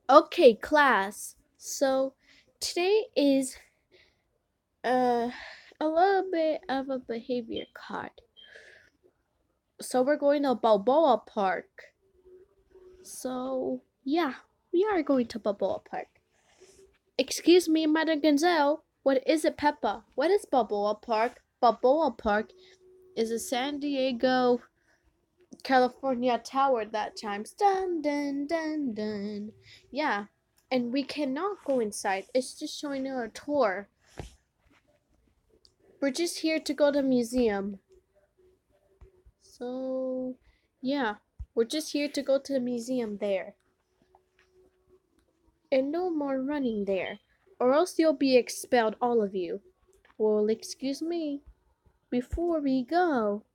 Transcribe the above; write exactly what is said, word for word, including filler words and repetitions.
Okay, class. So today is uh, a little bit of a behavior card. So we're going to Balboa Park. So yeah, we are going to Balboa Park. Excuse me, Madam Gonzale. What is it, Peppa? What is Balboa Park? Balboa Park is a San Diego, California tower that chimes dun dun dun dun. Yeah, and we cannot go inside. It's just showing you a tour. We're just here to go to the museum. So, yeah, we're just here to go to the museum there. And no more running there, or else you'll be expelled, all of you. Well, excuse me, before we go,